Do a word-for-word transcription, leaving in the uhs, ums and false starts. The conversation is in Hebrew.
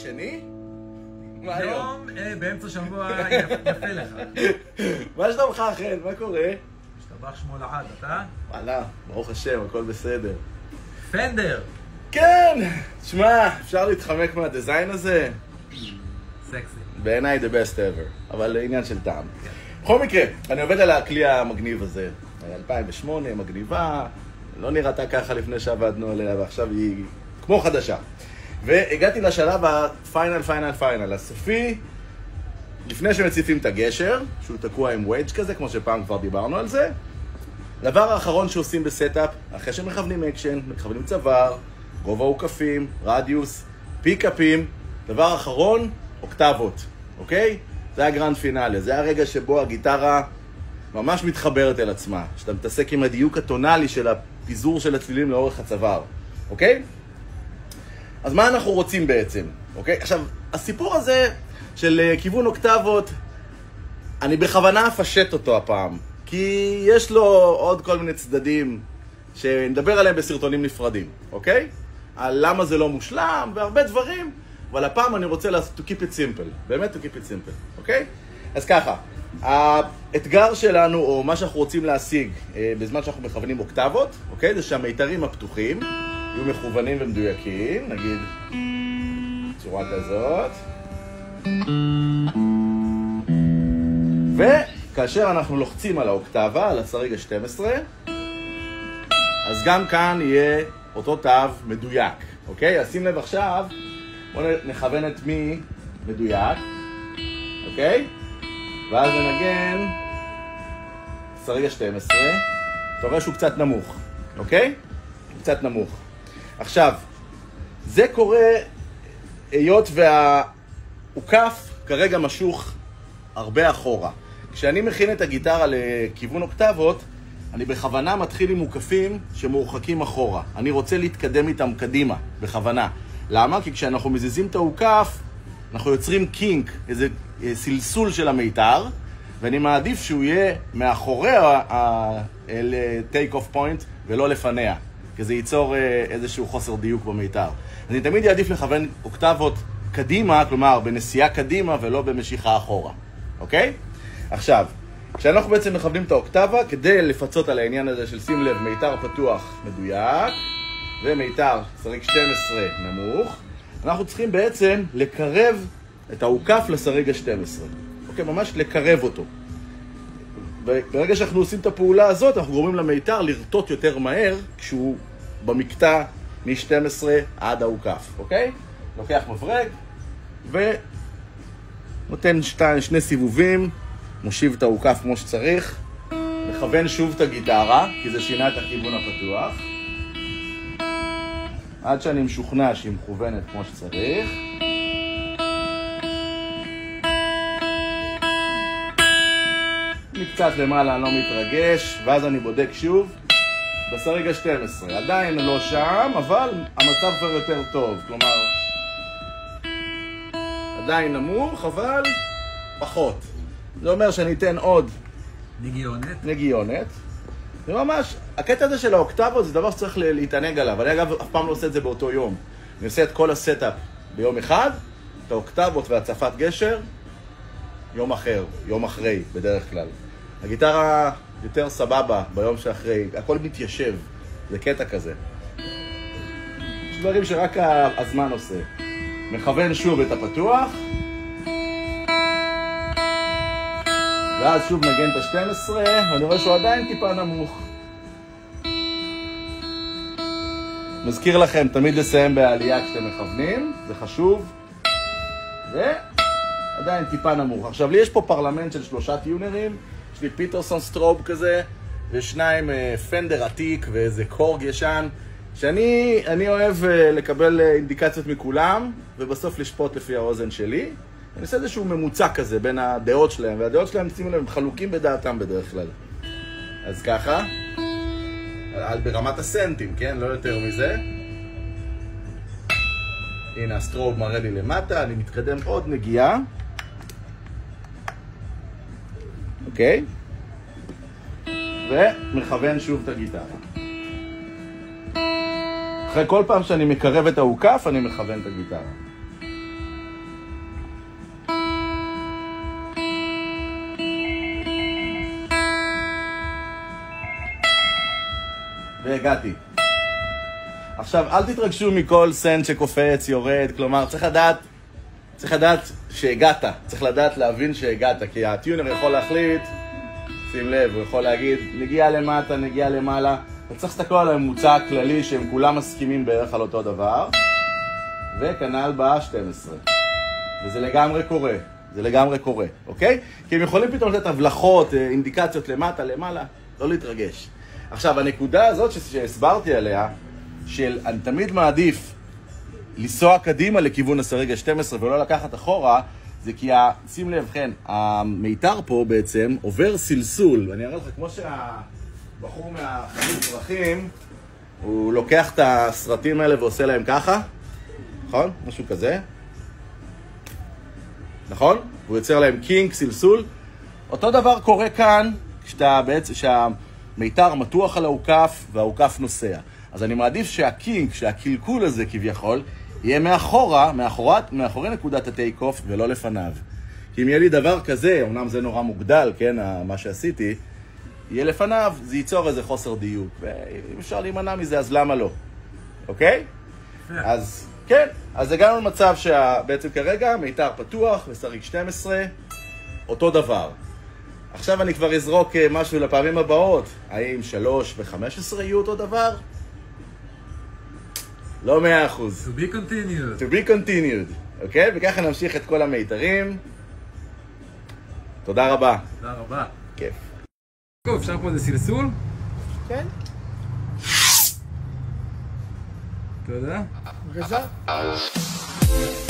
שני? יום באמצע שבוע יפה לך. מה שלומך אחן? מה קורה? השתבח שמו לעד, אתה? וואלה, ברוך השם, הכל בסדר. פנדר! כן! תשמע, אפשר להתחמק מהדיזיין הזה? סקסי. בעיניי the best ever, אבל עניין של טעם. בכל מקרה, אני עובד על הכלי המגניב הזה. אלפיים ושמונה, מגניבה, לא נראתה ככה לפני שעבדנו עליה, ועכשיו היא כמו חדשה. והגעתי לשלב הפיינל, פיינל, פיינל, הסופי, לפני שמציפים את הגשר, שהוא תקוע עם ווידג' כזה, כמו שפעם כבר דיברנו על זה. דבר האחרון שעושים בסטאפ, אחרי שמכוונים אקשן, מכוונים צוואר, גובה עוקפים, רדיוס, פיקאפים, דבר אחרון, אוקטבות, אוקיי? זה הגרנד פינאלי, זה הרגע שבו הגיטרה ממש מתחברת אל עצמה, שאתה מתעסק עם הדיוק הטונלי של הפיזור של הצלילים לאורך הצוואר, אוקיי? אז מה אנחנו רוצים בעצם, אוקיי? עכשיו, הסיפור הזה של כיוון אוקטבות, אני בכוונה אפשט אותו הפעם, כי יש לו עוד כל מיני צדדים שנדבר עליהם בסרטונים נפרדים, אוקיי? על למה זה לא מושלם והרבה דברים, אבל הפעם אני רוצה to keep it simple, באמת to keep it simple, אוקיי? אז ככה, האתגר שלנו, או מה שאנחנו רוצים להשיג בזמן שאנחנו מכוונים אוקטבות, אוקיי? זה שהמיתרים הפתוחים יהיו מכוונים ומדויקים, נגיד צורה כזאת. וכאשר אנחנו לוחצים על האוקטבה, על הסריג ה-שתים עשרה, אז גם כאן יהיה אותו תו מדויק, אוקיי? אז שים לב עכשיו, בואו נכוון את מי מדויק, אוקיי? ואז ננגן סריג ה-שתים עשרה, אתה רואה שהוא קצת נמוך, אוקיי? הוא קצת נמוך. עכשיו, זה קורה היות והעוקף כרגע משוך הרבה אחורה. כשאני מכין את הגיטרה לכיוון אוקטבות, אני בכוונה מתחיל עם עוקפים שמורחקים אחורה. אני רוצה להתקדם איתם קדימה, בכוונה. למה? כי כשאנחנו מזיזים את העוקף, אנחנו יוצרים קינק, איזה סלסול של המיתר, ואני מעדיף שהוא יהיה מאחורי ה-take off point ולא לפניה, כי זה ייצור איזשהו חוסר דיוק במיתר. אז אני תמיד יעדיף לכוון אוקטבות קדימה, כלומר בנסיעה קדימה ולא במשיכה אחורה, אוקיי? עכשיו, כשאנחנו בעצם מכוונים את האוקטבה, כדי לפצות על העניין הזה של שים לב, מיתר פתוח מדויק, ומיתר סריג שתים עשרה נמוך, אנחנו צריכים בעצם לקרב את העוקף לסריג ה-שתים עשרה. אוקיי, ממש לקרב אותו. וברגע שאנחנו עושים את הפעולה הזאת, אנחנו גורמים למיתר לרטוט יותר מהר, כשהוא במקטע מ-שתים עשרה עד העוקף, אוקיי? לוקח מברג, ונותן שתי, שני סיבובים, מושיב את העוקף כמו שצריך, מכוון שוב את הגיטרה, כי זה שינה את הכיוון הפתוח, עד שאני משוכנע שהיא מכוונת כמו שצריך. אני קצת למעלה, אני לא מתרגש, ואז אני בודק שוב בסריג ה-שתים עשרה. עדיין לא שם, אבל המצב כבר יותר טוב. כלומר, עדיין נמוך, אבל פחות. זה אומר שאני אתן עוד נגיונת. נגיונת. זה ממש, הקטע הזה של האוקטבות זה דבר שצריך להתענג עליו. אני אגב אף פעם לא עושה את זה באותו יום. אני עושה את כל הסטאפ ביום אחד, את האוקטבות והצפת גשר, יום אחר, יום אחרי, בדרך כלל. הגיטרה יותר סבבה ביום שאחרי, הכל מתיישב, זה קטע כזה. יש דברים שרק הזמן עושה. מכוון שוב את הפתוח, ואז שוב נגן את ה-שתים עשרה, ואני רואה שהוא עדיין טיפה נמוך. מזכיר לכם תמיד לסיים בעלייה כשאתם מכוונים, זה חשוב. ועדיין טיפה נמוך. עכשיו, לי יש פה פרלמנט של שלושה טיונרים, יש לי פיטרסון סטרוב כזה, ושניים פנדר עתיק ואיזה קורג ישן, שאני אני אוהב לקבל אינדיקציות מכולם, ובסוף לשפוט לפי האוזן שלי. אני עושה איזשהו ממוצע כזה בין הדעות שלהם, והדעות שלהם, שימו לב, הם חלוקים בדעתם בדרך כלל. אז ככה, על ברמת הסנטים, כן? לא יותר מזה. הנה, הסטרוב מראה לי למטה, אני מתקדם עוד נגיעה. אוקיי? ומכוון שוב את הגיטרה. אחרי כל פעם שאני מקרב את העוקף, אני מכוון את הגיטרה. והגעתי. עכשיו, אל תתרגשו מכל סנט שקופץ, יורד, כלומר, צריך לדעת, צריך לדעת שהגעת, צריך לדעת להבין שהגעת, כי הטיונר יכול להחליט, שים לב, הוא יכול להגיד, נגיע למטה, נגיע למעלה, וצריך להסתכל על הממוצע הכללי שהם כולם מסכימים בערך על אותו דבר, וכנ"ל ב-שתים עשרה. וזה לגמרי קורה, זה לגמרי קורה, אוקיי? כי הם יכולים פתאום לתת הבלחות, אינדיקציות למטה, למעלה, לא להתרגש. עכשיו, הנקודה הזאת שהסברתי עליה, של אני תמיד מעדיף לנסוע קדימה לכיוון הסרג ה-שתים עשרה ולא לקחת אחורה, זה כי, שים לב, כן, המיתר פה בעצם עובר סלסול. אני אראה לך, כמו שהבחור מהחיים פרחים, הוא לוקח את הסרטים האלה ועושה להם ככה, נכון? משהו כזה. נכון? הוא יוצר להם קינק, סלסול. אותו דבר קורה כאן, כשאתה בעצם, שהמיתר מתוח על האוכף והאוכף נוסע. אז אני מעדיף שהקינק, שהקלקול הזה כביכול, יהיה מאחורה, מאחורת, מאחורי נקודת הטייק אוף ולא לפניו. כי אם יהיה לי דבר כזה, אמנם זה נורא מוגדל, כן, מה שעשיתי, יהיה לפניו, זה ייצור איזה חוסר דיוק. ואם אפשר להימנע מזה, אז למה לא? אוקיי? אז כן, אז הגענו למצב שבעצם כרגע מיתר פתוח וסריג שתים עשרה, אותו דבר. עכשיו אני כבר אזרוק משהו לפעמים הבאות. האם שלוש ו-חמש עשרה יהיו אותו דבר? לא מאה אחוז. To be continued. To be continued. אוקיי? וככה נמשיך את כל המיתרים. תודה רבה. תודה רבה. כיף. טוב, אפשר פה איזה סלסול? כן. אתה יודע? בבקשה.